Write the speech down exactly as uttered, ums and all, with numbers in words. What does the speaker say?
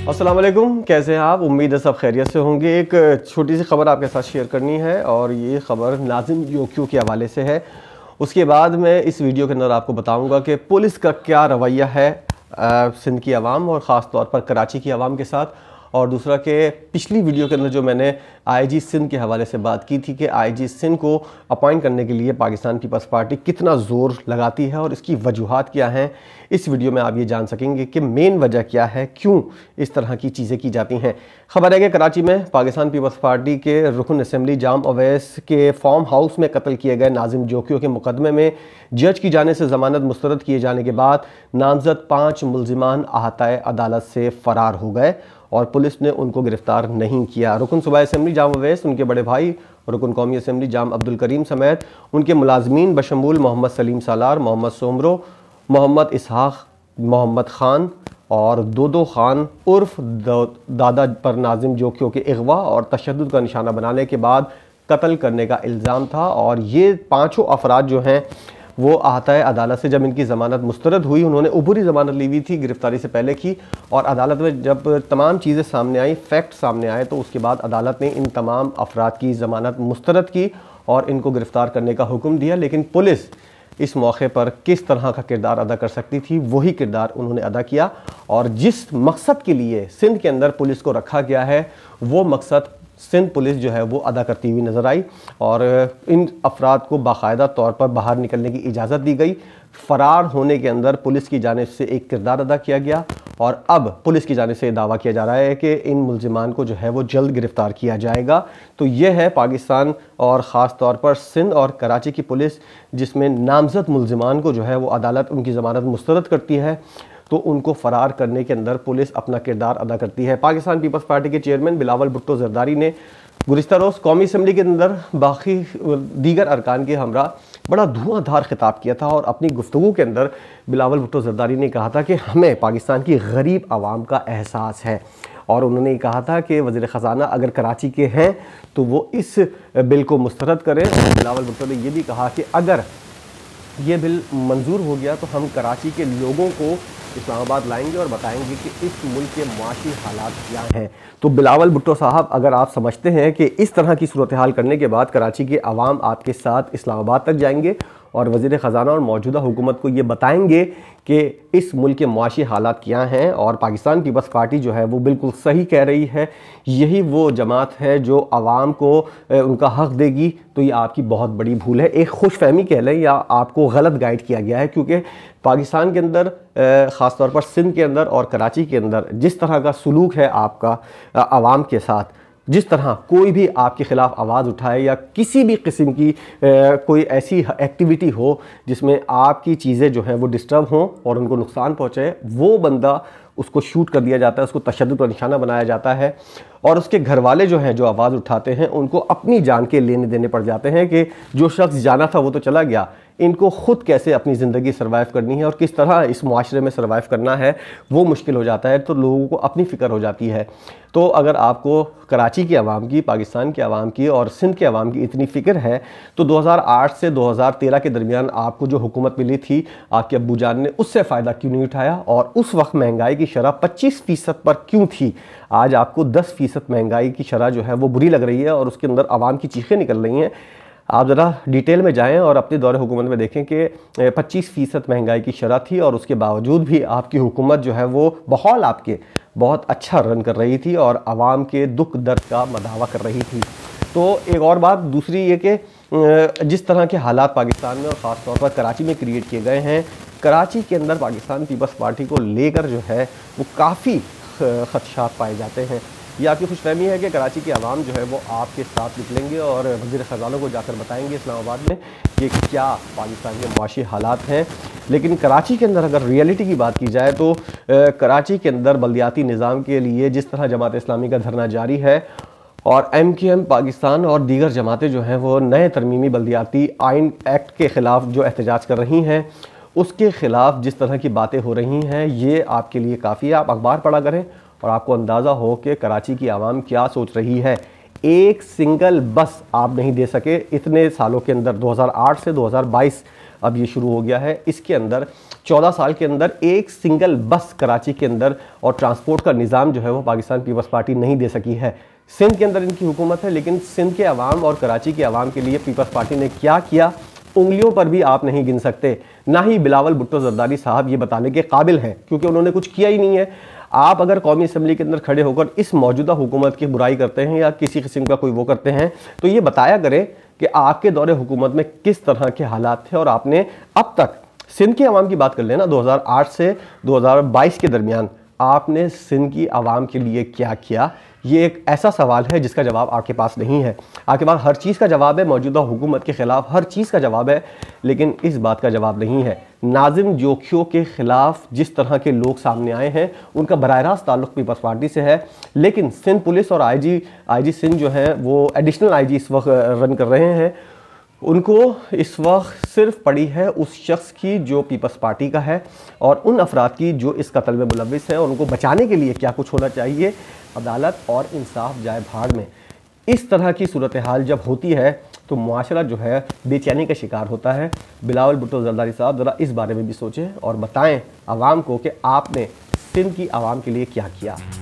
अस्सलाम वालेकुम, कैसे हैं आप? उम्मीद है सब खैरियत से होंगे। एक छोटी सी खबर आपके साथ शेयर करनी है और ये खबर नाज़िम योक्यू के हवाले से है। उसके बाद मैं इस वीडियो के अंदर आपको बताऊंगा कि पुलिस का क्या रवैया है सिंध की आवाम और ख़ास तौर पर कराची की आवाम के साथ। और दूसरा कि पिछली वीडियो के अंदर जो मैंने आईजी सिंध के हवाले से बात की थी कि आईजी सिंध को अपॉइंट करने के लिए पाकिस्तान पीपल्स पार्टी कितना ज़ोर लगाती है और इसकी वजूहात क्या हैं, इस वीडियो में आप ये जान सकेंगे कि मेन वजह क्या है, क्यों इस तरह की चीज़ें की जाती हैं। खबर है कि कराची में पाकिस्तान पीपल्स पार्टी के रुकन असम्बली जाम अवैस के फार्म हाउस में कत्ल किए गए नाज़िम योक्यू के मुकदमे में जज की जाने से ज़मानत मुस्तरद किए जाने के बाद नामजद पाँच मुलजिमान अहाताए अदालत से फ़रार हो गए और पुलिस ने उनको गिरफ्तार नहीं किया। रुकन सूबाई असम्बली जाम अवैस, उनके बड़े भाई रुकन कौमी असम्बली जाम अब्दुल करीम समेत उनके मुलाजमीन बशमूल मोहम्मद सलीम सालार, मोहम्मद सोमरो, मोहम्मद इसहाक, मोहम्मद ख़ान और दोदो ख़ान उर्फ दादा पर नाज़िम योक्यू के अगवा और तशद्दुद का निशाना बनाने के बाद कत्ल करने का इल्ज़ाम था। और ये पाँचों अफराद जो हैं वो अहाताए अदालत से जब इनकी ज़मानत मुस्तरद हुई, उन्होंने उबूरी ज़मानत ली हुई थी गिरफ्तारी से पहले की, और अदालत में जब तमाम चीज़ें सामने आई, फैक्ट सामने आए, तो उसके बाद अदालत ने इन तमाम अफराद की ज़मानत मुस्तरद की और इनको गिरफ़्तार करने का हुक्म दिया। लेकिन पुलिस इस मौके पर किस तरह का किरदार अदा कर सकती थी, वही किरदार उन्होंने अदा किया। और जिस मकसद के लिए सिंध के अंदर पुलिस को रखा गया है, वो मकसद सिंध पुलिस जो है वो अदा करती हुई नज़र आई और इन अफराद को बाकायदा तौर पर बाहर निकलने की इजाज़त दी गई। फ़रार होने के अंदर पुलिस की जानिब से एक किरदार अदा किया गया और अब पुलिस की जानिब से दावा किया जा रहा है कि इन मुलजिमान को जो है वो जल्द गिरफ़्तार किया जाएगा। तो ये है पाकिस्तान और ख़ास तौर पर सिंध और कराची की पुलिस, जिसमें नामज़द मुलजिमान को जो है वो अदालत उनकी ज़मानत मुस्तरद करती है, तो उनको फ़रार करने के अंदर पुलिस अपना किरदार अदा करती है। पाकिस्तान पीपल्स पार्टी के चेयरमैन बिलावल भुट्टो जरदारी ने गुज़िश्ता रोज़ कौमी असम्बली के अंदर बाकी दीगर अरकान के हमरा बड़ा धुआंधार खिताब किया था और अपनी गुफ्तगू के अंदर बिलावल भुट्टो जरदारी ने कहा था कि हमें पाकिस्तान की गरीब आवाम का एहसास है। और उन्होंने कहा था कि वज़ीर ख़जाना अगर कराची के हैं तो वो इस बिल को मुस्तरद करें। बिलावल भुट्टो ने यह भी कहा कि अगर ये बिल मंजूर हो गया तो हम कराची के लोगों को इस्लामाबाद लाएंगे और बताएंगे कि इस मुल्क के मुआशी हालात क्या हैं। तो बिलावल भुट्टो साहब, अगर आप समझते हैं कि इस तरह की सूरत हाल करने के बाद कराची के अवाम आपके साथ इस्लामाबाद तक जाएंगे और वज़ीर ख़जाना और मौजूदा हुकूमत को ये बताएंगे कि इस मुल्क के मुआशी हालात क्या हैं और पाकिस्तान पीपल्स पार्टी जो है वो बिल्कुल सही कह रही है, यही वो जमात है जो आवाम को उनका हक़ देगी, तो ये आपकी बहुत बड़ी भूल है। एक खुशफहमी कह लें या आपको गलत गाइड किया गया है, क्योंकि पाकिस्तान के अंदर ख़ास तौर पर सिंध के अंदर और कराची के अंदर जिस तरह का सलूक है आपका आवाम के साथ, जिस तरह कोई भी आपके ख़िलाफ़ आवाज़ उठाए या किसी भी किस्म की ए, कोई ऐसी एक्टिविटी हो जिसमें आपकी चीज़ें जो हैं वो डिस्टर्ब हों और उनको नुकसान पहुँचे, वो बंदा उसको शूट कर दिया जाता है, उसको तशद्दुद का निशाना बनाया जाता है और उसके घर वाले जो हैं जो आवाज़ उठाते हैं उनको अपनी जान के लेने देने पड़ जाते हैं कि जो शख्स जाना था वो तो चला गया, इनको ख़ुद कैसे अपनी ज़िंदगी सर्वाइव करनी है और किस तरह इस माशरे में सर्वाइव करना है वो मुश्किल हो जाता है। तो लोगों को अपनी फ़िक्र हो जाती है। तो अगर आपको कराची की आवाम की, पाकिस्तान की आवाम की और सिंध के आवाम की इतनी फ़िक्र है तो दो हज़ार आठ से दो हज़ार तेरह के दरमियान आपको जो हुकूमत मिली थी, आपके अब्बू जान ने उससे फ़ायदा क्यों नहीं उठाया और उस वक्त महंगाई की शरह पच्चीस फ़ीसद पर क्यों थी? आज आपको दस फ़ीसद महंगाई की शरह जो है वो बुरी लग रही है और उसके अंदर आवाम की चीखें निकल रही हैं। आप ज़रा डिटेल में जाएं और अपने दौरे हुकूमत में देखें कि पच्चीस फ़ीसद महंगाई की शरह थी और उसके बावजूद भी आपकी हुकूमत जो है वो बहौल आपके बहुत अच्छा रन कर रही थी और आवाम के दुख दर्द का मदावा कर रही थी। तो एक और बात दूसरी ये कि जिस तरह के हालात पाकिस्तान में और ख़ास तौर पर कराची में क्रिएट किए गए हैं, कराची के अंदर पाकिस्तान पीपल्स पार्टी को लेकर जो है वो काफ़ी खदशात पाए जाते हैं। ये आपकी खुशफहमी है कि कराची के अवाम जो है वो आपके साथ निकलेंगे और वज़ीर ख़जाना को जाकर बताएंगे इस्लामाबाद में कि क्या पाकिस्तान के मुआशी हालात हैं। लेकिन कराची के अंदर अगर रियलिटी की बात की जाए तो कराची के अंदर बल्दियाती निज़ाम के लिए जिस तरह जमात इस्लामी का धरना जारी है और एम के एम पाकिस्तान और दीगर जमातें जो हैं वो नए तरमीमी बल्दियाती आइन एक्ट के ख़िलाफ़ जो एहतजाज कर रही हैं, उसके ख़िलाफ़ जिस तरह की बातें हो रही हैं, ये आपके लिए काफ़ी है। आप अखबार पढ़ा करें और आपको अंदाज़ा हो कि कराची की आवाम क्या सोच रही है। एक सिंगल बस आप नहीं दे सके इतने सालों के अंदर, दो हज़ार आठ से दो हज़ार बाईस अब ये शुरू हो गया है, इसके अंदर चौदह साल के अंदर एक सिंगल बस कराची के अंदर और ट्रांसपोर्ट का निज़ाम जो है वो पाकिस्तान पीपल्स पार्टी नहीं दे सकी है। सिंध के अंदर इनकी हुकूमत है, लेकिन सिंध के अवाम और कराची के अवाम के लिए पीपल्स पार्टी ने क्या किया, उंगलियों पर भी आप नहीं गिन सकते। ना ही बिलावल भुट्टो जरदारी साहब ये बताने के काबिल हैं, क्योंकि उन्होंने कुछ किया ही नहीं है। आप अगर कौमी असम्बली के अंदर खड़े होकर इस मौजूदा हुकूमत की बुराई करते हैं या किसी किस्म का कोई वो करते हैं, तो ये बताया करें कि आपके दौरे हुकूमत में किस तरह के हालात थे और आपने अब तक सिंध की आवाम की बात कर लेना, दो हज़ार आठ से दो हज़ार बाईस के दरमियान आपने सिंध की आवाम के लिए क्या किया। ये एक ऐसा सवाल है जिसका जवाब आपके पास नहीं है। आपके पास हर चीज़ का जवाब है, मौजूदा हुकूमत के ख़िलाफ़ हर चीज़ का जवाब है, लेकिन इस बात का जवाब नहीं है। नाजिम जोखियों के ख़िलाफ़ जिस तरह के लोग सामने आए हैं उनका बराह रास्त ताल्लुक़ पीपल्स पार्टी से है, लेकिन सिंध पुलिस और आई जी आई जी सिंध जो है वो एडिशनल आई जी इस वक्त रन कर रहे हैं। उनको इस वक्त सिर्फ पड़ी है उस शख्स की जो पीपल्स पार्टी का है और उन अफराद की जो इस कत्ल में मुलविस हैं, और उनको बचाने के लिए क्या कुछ होना चाहिए। अदालत और इंसाफ जाए भाड़ में। इस तरह की सूरत हाल जब होती है तो मुआशरा जो है बेचैनी का शिकार होता है। बिलावल भुट्टो जरदारी साहब ज़रा इस बारे में भी सोचें और बताएं आवाम को कि आपने सिंध की आवाम के लिए क्या किया।